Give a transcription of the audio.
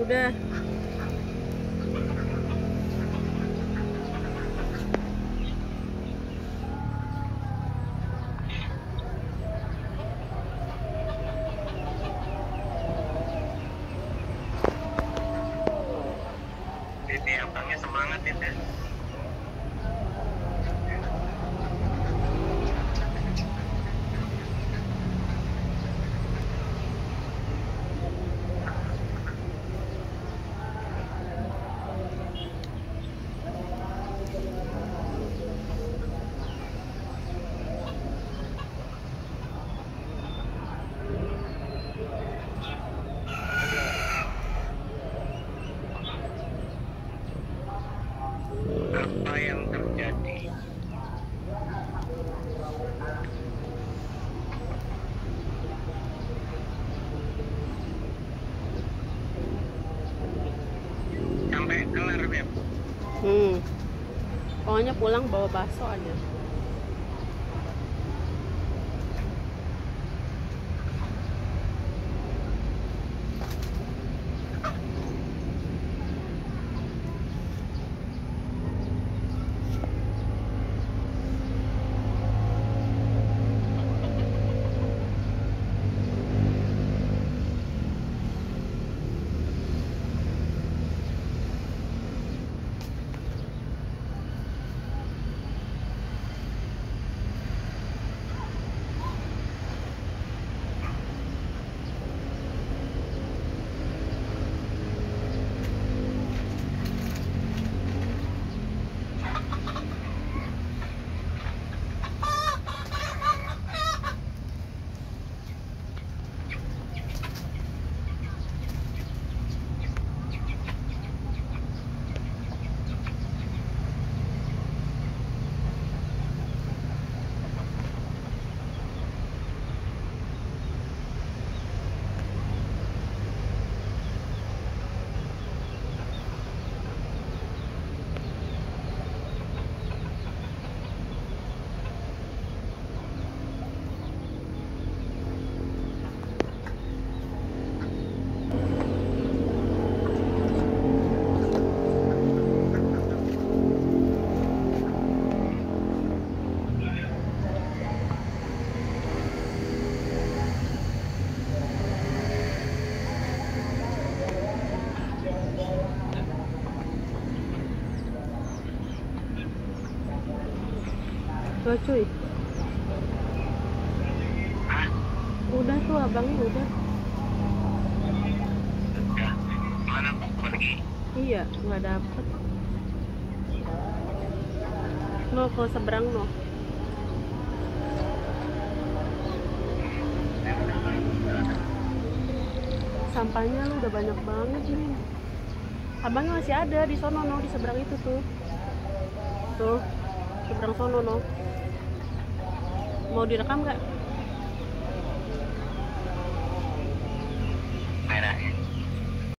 Udah. Jadi abangnya semangat itu. Apa yang terjadi? Sampai kelar, Beb. Pokoknya pulang bawa bakso aja. Tuh cuy. Hah? Udah tuh abangnya udah. Udah. Mana pergi? Iya, nggak dapet. No, ke seberang no. Sampahnya lu udah banyak banget nih. Abangnya masih ada di sono no, di seberang itu tuh. Tuh, seberang sono no. Mau direkam nggak? Merah.